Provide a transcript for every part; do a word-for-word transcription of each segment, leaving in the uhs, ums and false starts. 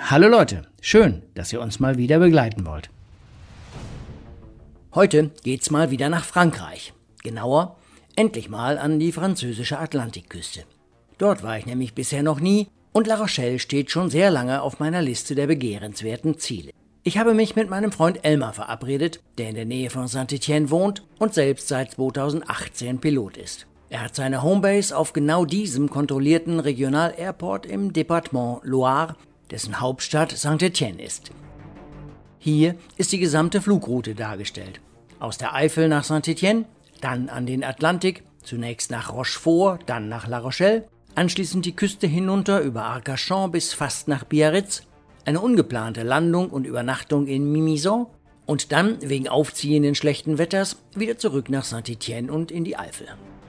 Hallo Leute, schön, dass ihr uns mal wieder begleiten wollt. Heute geht's mal wieder nach Frankreich. Genauer, endlich mal an die französische Atlantikküste. Dort war ich nämlich bisher noch nie und La Rochelle steht schon sehr lange auf meiner Liste der begehrenswerten Ziele. Ich habe mich mit meinem Freund Elmar verabredet, der in der Nähe von Saint-Étienne wohnt und selbst seit zweitausendachtzehn Pilot ist. Er hat seine Homebase auf genau diesem kontrollierten Regional-Airport im Departement Loire, dessen Hauptstadt Saint-Étienne ist. Hier ist die gesamte Flugroute dargestellt. Aus der Eifel nach Saint-Étienne, dann an den Atlantik, zunächst nach Rochefort, dann nach La Rochelle, anschließend die Küste hinunter über Arcachon bis fast nach Biarritz, eine ungeplante Landung und Übernachtung in Mimizan und dann wegen aufziehenden schlechten Wetters wieder zurück nach Saint-Étienne und in die Eifel.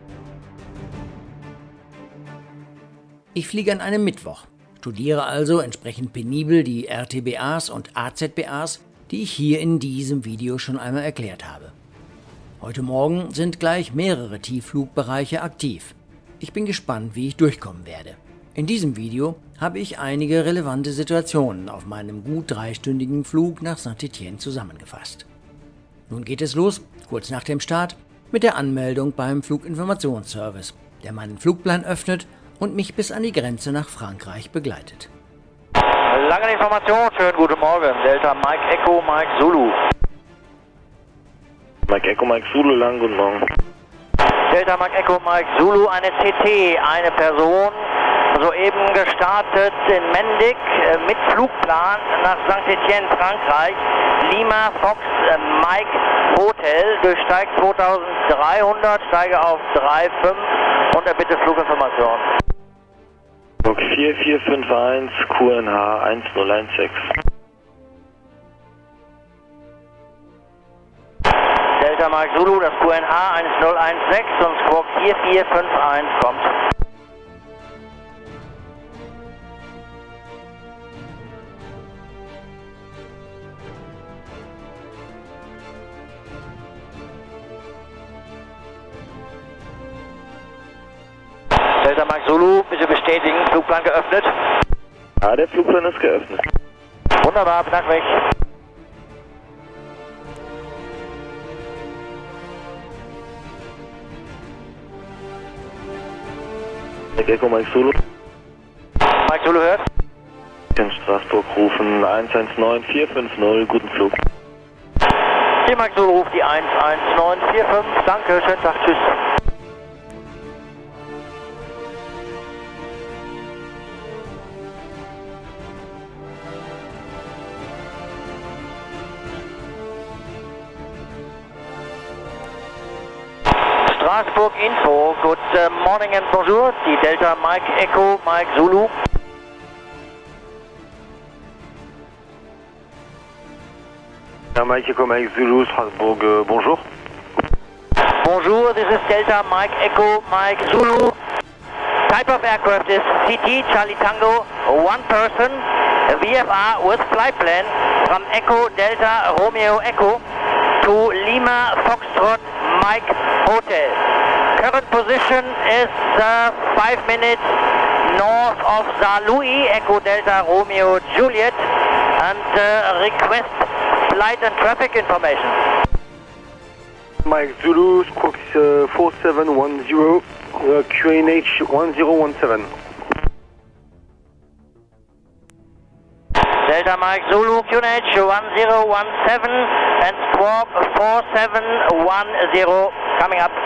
Ich fliege an einem Mittwoch, studiere also entsprechend penibel die R T B As und A Z B As, die ich hier in diesem Video schon einmal erklärt habe. Heute Morgen sind gleich mehrere Tiefflugbereiche aktiv. Ich bin gespannt, wie ich durchkommen werde. In diesem Video habe ich einige relevante Situationen auf meinem gut dreistündigen Flug nach Saint-Étienne zusammengefasst. Nun geht es los, kurz nach dem Start, mit der Anmeldung beim Fluginformationsservice, der meinen Flugplan öffnet und mich bis an die Grenze nach Frankreich begleitet. Lange Information, schönen guten Morgen. Delta Mike Echo Mike Zulu. Mike Echo Mike Zulu, lang guten Morgen. Delta Mike Echo Mike Zulu, eine C T, eine Person, soeben gestartet in Mendig mit Flugplan nach Saint-Étienne, Frankreich. Lima Fox Mike Hotel, durchsteigt zweitausenddreihundert, steige auf drei fünf und erbitte Fluginformation. vier vier fünf eins Q N H eins null eins sechs. Delta Mike Zulu, das Q N H eins null eins sechs und Squawk vier vier fünf eins kommt. Delta Mike Zulu, bitte bestätigen, Flugplan geöffnet. Ja, der Flugplan ist geöffnet. Wunderbar, bedanke mich. Mike Echo Mike Zulu. Mike Zulu hört. In Straßburg rufen eins eins neun vier fünf null, guten Flug. Hier Mike Zulu ruft die eins eins neun vier fünf, danke, schönen Tag, tschüss. Straßburg Info, good morning and bonjour, die Delta Mike Echo Mike Zulu. Ja, Mike Echo Mike Zulu, Strasbourg, euh, bonjour. Bonjour, this is Delta Mike Echo Mike Zulu. Type of aircraft is C T Charlie Tango, one person, V F R with flight plan from Echo Delta Romeo Echo to Lima Foxtrot Mike Hotel. Current position is uh, five minutes north of Saint-Louis, Echo Delta Romeo Juliet, and uh, request flight and traffic information. Mike Zulu, Squawk uh, four seven one zero, uh, Q N H one zero one seven. Delta Mike Zulu, Q N H one zero one seven and Squawk four seven one zero coming up.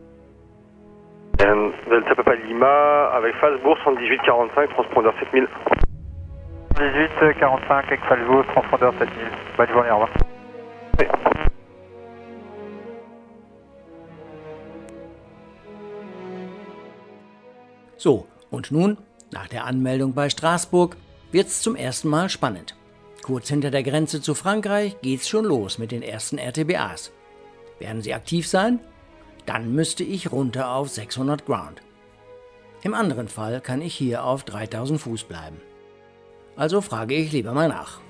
Um, Delta Papa Lima, avec Falsbourg, soixante-dix-huit quarante-cinq, transpondeur sept mille. dix-huit quarante-cinq avec Falsbourg, transpondeur sept mille. Bonne journée, au revoir. Oui. So, und nun, nach der Anmeldung bei Straßburg, wird's zum ersten Mal spannend. Kurz hinter der Grenze zu Frankreich geht's schon los mit den ersten R T B As. Werden sie aktiv sein? Dann müsste ich runter auf sechshundert Ground. Im anderen Fall kann ich hier auf dreitausend Fuß bleiben. Also frage ich lieber mal nach.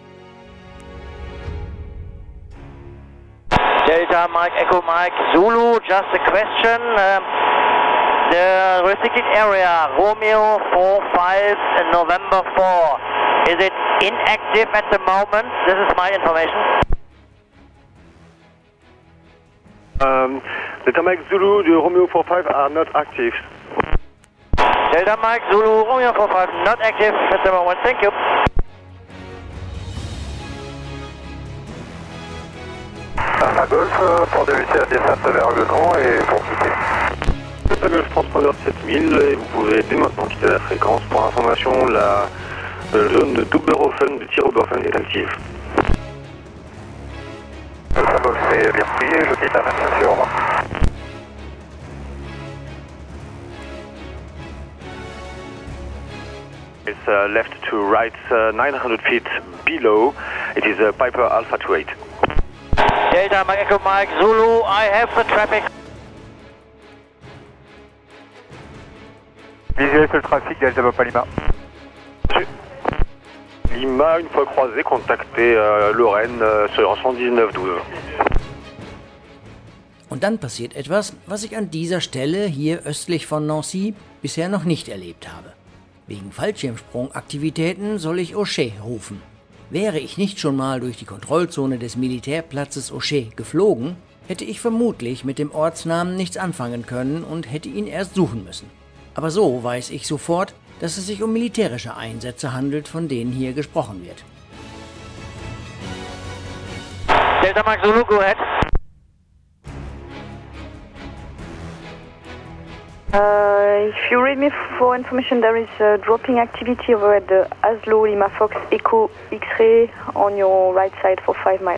Delta Mike Echo Mike Zulu, just a question. Um, the restricted area, Romeo four five November four, is it Inactive at the moment. This is my information. Um, Delta Mike Zulu de Romeo four five are not active. Delta Mike Zulu Romeo four five not active at the moment. Thank you. Alpha Golf pour débuter la descente vers Guénon et pour quitter. Delta Golf transpondeur sept mille et vous pouvez dès maintenant quitter la fréquence. Pour information, la zone de Doberhofen de Tir-Oberhofen est active. Alpha Golf c'est bien pris, je quitte la vingt-cinq sur moi. It's uh, left to right uh, nine hundred feet below. It is uh, Piper Alpha two eight. Delta Mike Echo Mike Zulu, I have the traffic. Visuel sur le trafic, Delta Papa Lima. Lima, une fois croisé, contactez euh, Lorraine euh, sur cent dix-neuf douze. Und dann passiert etwas, was ich an dieser Stelle hier östlich von Nancy bisher noch nicht erlebt habe. Wegen Fallschirmsprungaktivitäten soll ich Auchet rufen. Wäre ich nicht schon mal durch die Kontrollzone des Militärplatzes Auchet geflogen, hätte ich vermutlich mit dem Ortsnamen nichts anfangen können und hätte ihn erst suchen müssen. Aber so weiß ich sofort, dass es sich um militärische Einsätze handelt, von denen hier gesprochen wird. Delta Mike Zulu, go ahead. Uh, if you read me for information, there is uh, dropping activity over at the Oslo Lima Fox Echo X-ray on your right side for five miles.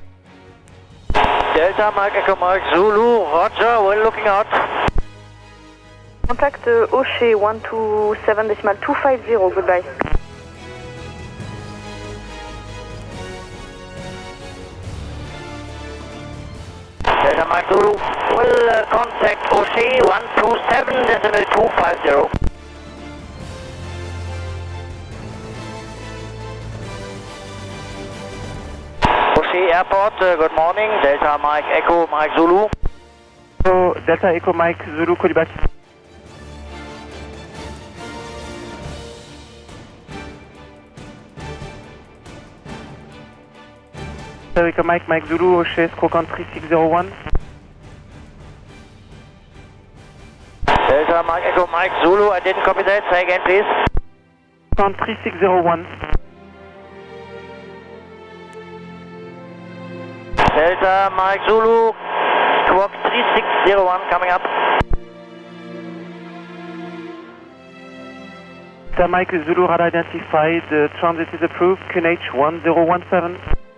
Delta Mike Echo Mike Zulu, roger, we're looking out. Contact uh, Auchet one two seven decimal two five zero, goodbye. Delta Mike Zulu, will uh, contact Auchet one two seven decimal two five zero. Auchet Airport, uh, good morning, Delta Mike Echo Mike Zulu. So, Delta Echo Mike Zulu, call you back. Delta Echo Mike Mike Zulu, Auchet, Squawk three six zero one. Delta Mike Echo Mike Zulu, I didn't copy that, say again please. three six zero one. Delta Mike Zulu, Squawk three six zero one coming up. Delta Mike Zulu, radar identified, uh, transit is approved, Q N H one zero one seven.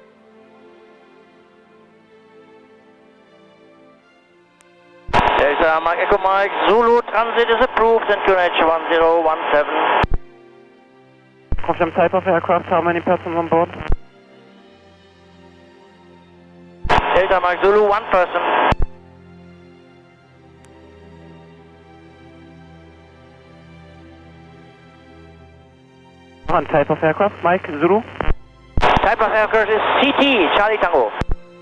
Delta Mike Echo Mike Zulu, transit is approved and Q N H one zero one seven. Confirm type of aircraft, how many persons on board? Delta Mike Zulu, one person. And type of aircraft, Mike Zulu? Type of aircraft is C T, Charlie Tango.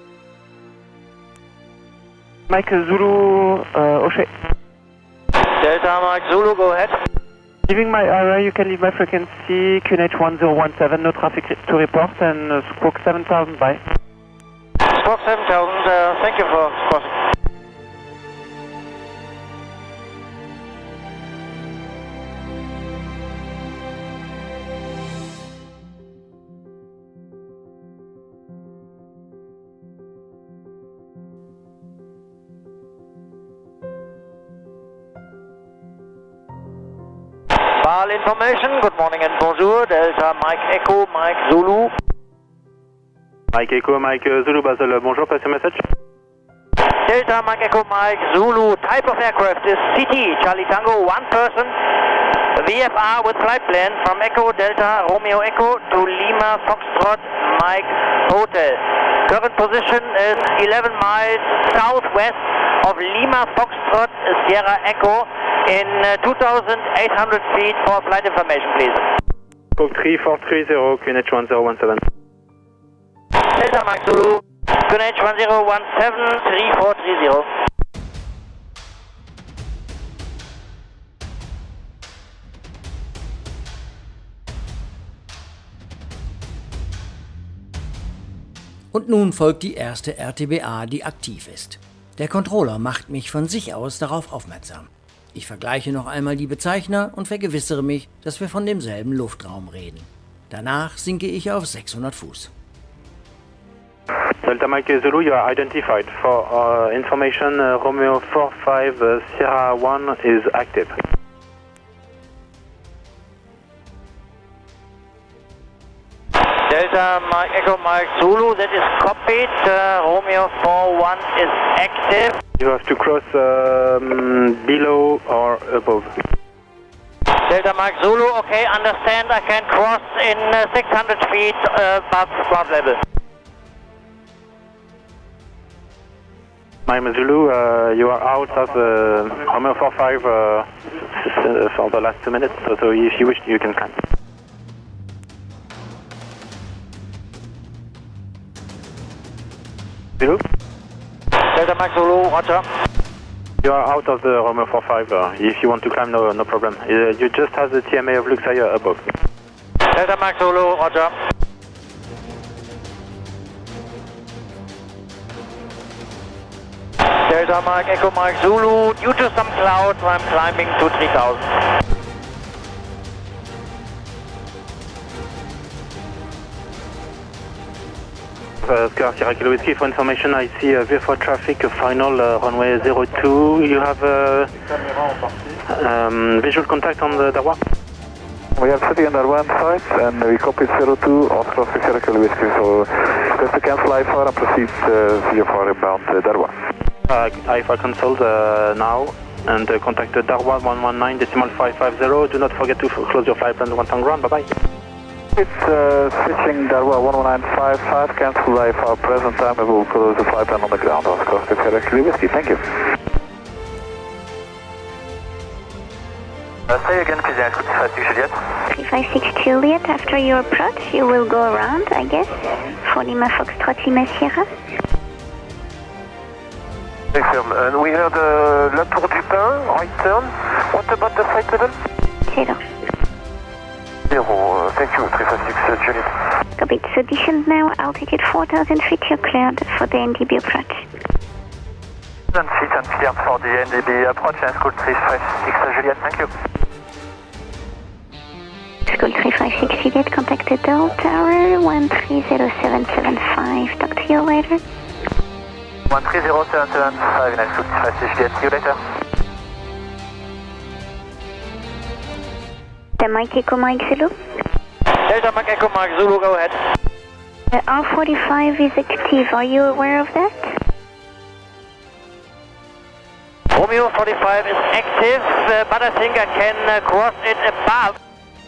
Mike Zulu, uh, Auchet. Delta Mike Zulu, go ahead. Leaving my area, you can leave my frequency, Q N H one zero one seven, no traffic to report, and uh, Squawk seven thousand, bye. Squawk seven thousand, uh, thank you for crossing. Ball information, good morning and bonjour, Delta Mike Echo Mike Zulu. Mike Echo, Mike Zulu Basel, bonjour, passez le message. Delta Mike Echo Mike Zulu, type of aircraft is C T, Charlie Tango, one person, V F R with flight plan from Echo Delta Romeo Echo to Lima Foxtrot Mike Hotel. Current position is eleven miles southwest of Lima Foxtrot Sierra Echo in uh, two thousand eight hundred feet for flight information, please. Squawk three four three zero, Q N H one zero one seven. Delta Mike Zulu, Q N H one zero one seven, three four three zero. Und nun folgt die erste R T B A, die aktiv ist. Der Controller macht mich von sich aus darauf aufmerksam. Ich vergleiche noch einmal die Bezeichner und vergewissere mich, dass wir von demselben Luftraum reden. Danach sinke ich auf sechshundert Fuß. Delta Mike Zulu, you are identified. For uh, information, uh, Romeo four five uh, Sierra one is active. Delta Mike Echo Mike Zulu, that is copied. Uh, Romeo four one is active. You have to cross um, below or above. Delta Mike Zulu, okay, understand. I can cross in uh, six hundred feet uh, above ground level. Mike Zulu, uh, you are out of the Romeo four five uh, for the last two minutes, so, so if you wish, you can climb. Zulu? Delta Mike Zulu, roger. You are out of the Romeo four five. Uh, if you want to climb, no, no problem. Uh, you just have the T M A of Luxair above. Delta Mike Zulu, roger. Delta Mike Echo Mike Zulu, due to some clouds, I'm climbing to three thousand. Uh, Oscar Sierra Kilo Whiskey, for information, I see uh, V F four traffic, uh, final uh, runway zero two. You have uh, um, visual contact on the Darwa? We are sitting on Darwa site and we copy zero two, Oscar Sierra Kilo Whiskey, so just to cancel I four and proceed uh, V F four inbound uh, Darwa. Uh, I four cancelled uh, now and uh, contact uh, Darwa one one nine decimal five five zero. Do not forget to f close your flight plan once on ground. Bye bye. It's uh, switching Darwa one one nine five five, cancel I four present time, we will close the flight plan on the ground. Oscar Sierra Kilo Whiskey, thank you. Uh, say again, please, three five six Juliet. three five six Juliet, after your approach, you will go around, I guess, for Lima Foxtrot Lima Sierra. Excellent, and we heard uh, La Tour du Pin, right turn. What about the flight level? Zero. Zero, uh, thank you, three five six uh, Juliet. Copy, so descent now, altitude four thousand feet, you're cleared for the N D B approach. four thousand feet and cleared for the N D B approach, and school three five six uh, Juliet, thank you. School three five six Juliet, contact the Dell Tower, one three zero seven seven five, talk to you later. one three zero seven seven five, nice school three five six Juliet, see you later. The Mike Echo Mike Zulu. Delta Mike Echo Mike Zulu, go ahead. The R forty-five is active, are you aware of that? Romeo forty-five is active, uh, but I think I can uh, cross it above.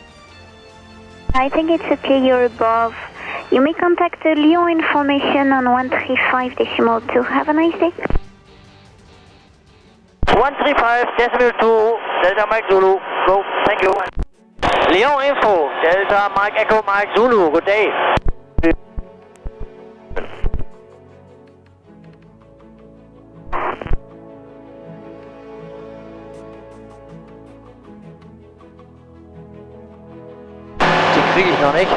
I think it's okay, you're above. You may contact the Lyon information on one three five decimal two. Have a nice day. one three five decimal two, Delta Mike Zulu, go, thank you. Lyon info, Delta Mike Echo Mike Zulu, good day. Die kriege ich noch nicht.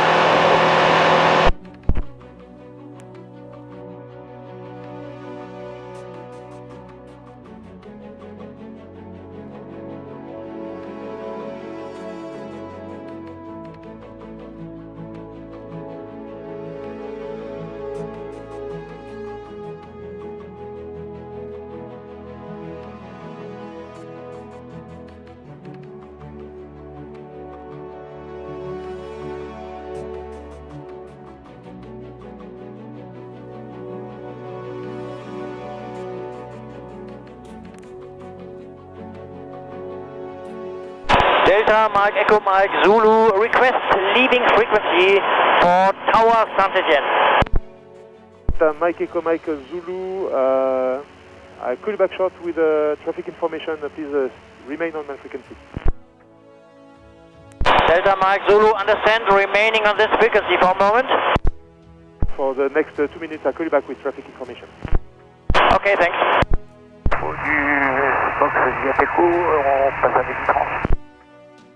Delta Mike Echo Mike Zulu, request leaving frequency for Tower Saint-Etienne. Delta Mike Echo Mike Zulu, uh, I call you back short with uh, traffic information. Uh, please uh, remain on my frequency. Delta Mike Zulu, understand, remaining on this frequency for a moment. For the next uh, two minutes, I call you back with traffic information. Okay, thanks.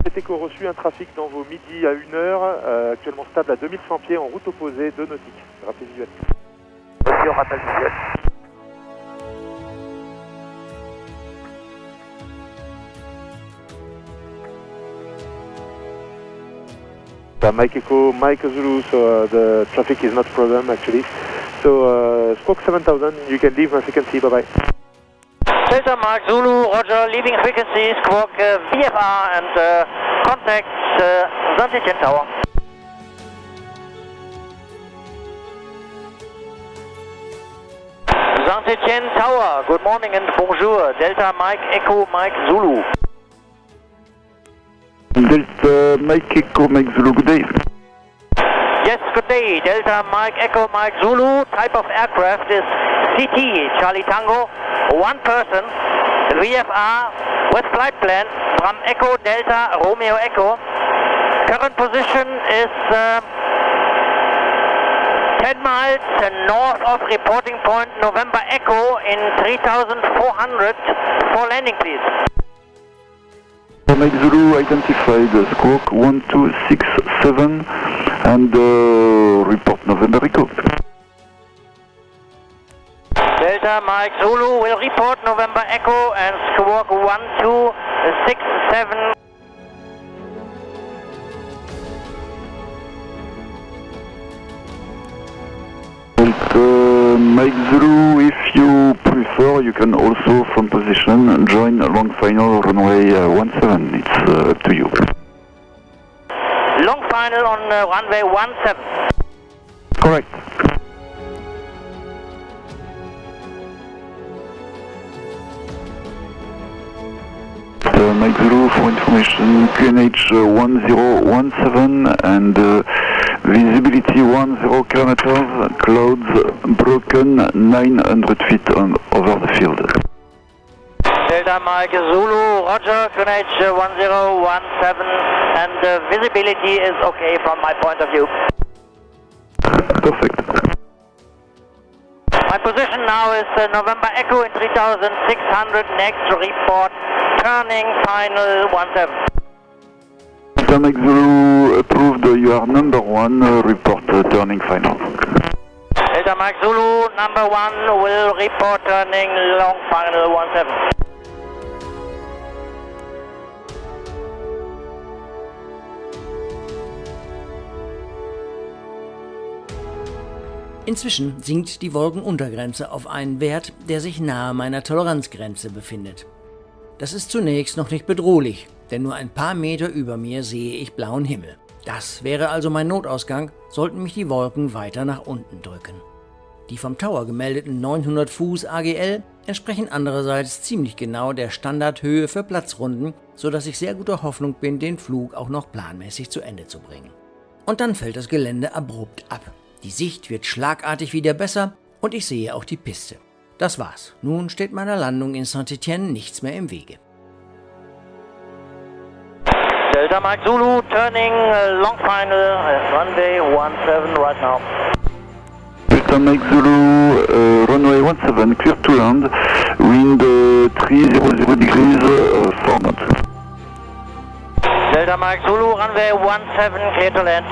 Cet écho reçu un trafic dans vos midi à une heure, euh, actuellement stable à deux mille cent pieds en route opposée, deux nautiques. Rappel visuel. Monsieur, rappel visuel. Uh, Mike Echo, Mike Zulu, so uh, the traffic is not a problem actually. So uh, Squawk seven thousand, you can leave my frequency, bye bye. Delta Mike Zulu, roger, leaving frequency, Squawk uh, V F R and uh, contact uh, Saint-Etienne Tower. Saint-Etienne Tower, good morning and bonjour, Delta Mike Echo Mike Zulu. Delta Mike Echo Mike Zulu, good day. Yes, good day, Delta Mike Echo Mike Zulu, type of aircraft is C T, Charlie Tango, one person, V F R, with flight plan from Echo Delta Romeo Echo. Current position is uh, ten miles north of reporting point November Echo in three thousand four hundred for landing please. Mike Zulu identified uh, Squawk one two six seven and uh, report November Echo. Delta Mike Zulu will report November Echo and Squawk one two six seven. Uh, Mike Zulu, if you prefer, you can also, from position, join long final runway uh, one seven. It's uh, up to you. Long final on uh, runway one seven. Correct. Uh, Mike Zulu, for information, Q N H uh, one zero one seven and uh, visibility one zero kilometers, clouds broken nine hundred feet on, over the field. Delta Mike Zulu, roger, Q N H one zero one seven, and uh, visibility is okay from my point of view. Perfect. My position now is uh, November Echo in three thousand six hundred, next report, turning final one seven. Delta Mike Zulu approved, uh, you are number one, uh, report uh, turning final. Delta Mike Zulu, number one, will report turning long final one seven. Inzwischen sinkt die Wolkenuntergrenze auf einen Wert, der sich nahe meiner Toleranzgrenze befindet. Das ist zunächst noch nicht bedrohlich, denn nur ein paar Meter über mir sehe ich blauen Himmel. Das wäre also mein Notausgang, sollten mich die Wolken weiter nach unten drücken. Die vom Tower gemeldeten neunhundert Fuß A G L entsprechen andererseits ziemlich genau der Standardhöhe für Platzrunden, sodass ich sehr guter Hoffnung bin, den Flug auch noch planmäßig zu Ende zu bringen. Und dann fällt das Gelände abrupt ab. Die Sicht wird schlagartig wieder besser und ich sehe auch die Piste. Das war's. Nun steht meiner Landung in Saint-Etienne nichts mehr im Wege. Delta Mike Zulu, turning uh, long final, uh, runway one seven right now. Delta Mike Zulu, uh, runway one seven, clear to land, wind uh, three hundred degrees, uh, four knots. Delta Mike Zulu, runway one seven, clear to land.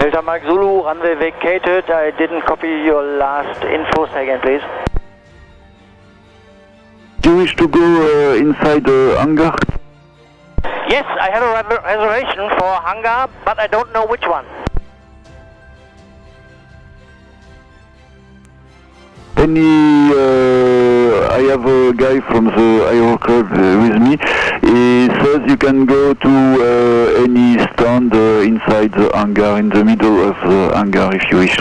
Delta Mike Zulu, runway vacated. I didn't copy your last info. Say again, please. Do you wish to go uh, inside the hangar? Yes, I have a re reservation for hangar, but I don't know which one. Any, uh, I have a guy from the aeroclub uh, with me. He says you can go to uh, any stand uh, inside the hangar, in the middle of the hangar if you wish.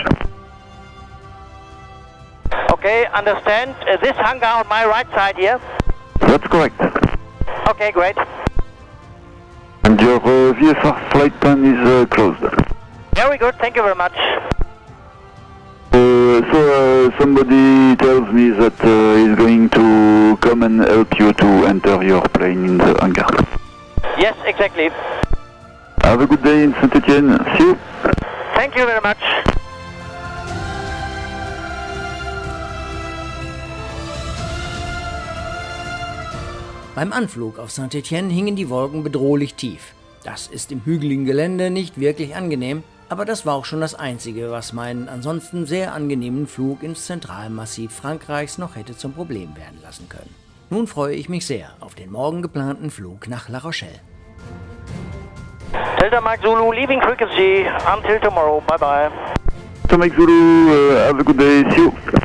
Okay, understand. Uh, this hangar on my right side here? That's correct. Okay, great. And your uh, V F R flight plan is uh, closed. Very good, thank you very much. Uh, so uh, somebody tells me that uh, he's going to come and help you to enter your plane in the hangar. Yes, exactly. Have a good day in Saint-Etienne. See you. Thank you very much. Beim Anflug auf Saint-Etienne hingen die Wolken bedrohlich tief. Das ist im hügeligen Gelände nicht wirklich angenehm, aber das war auch schon das Einzige, was meinen ansonsten sehr angenehmen Flug ins Zentralmassiv Frankreichs noch hätte zum Problem werden lassen können. Nun freue ich mich sehr auf den morgen geplanten Flug nach La Rochelle. Delta Mike Zulu, leaving frequency until tomorrow. Bye bye. Delta Mike Zulu, uh, have a good day. See you.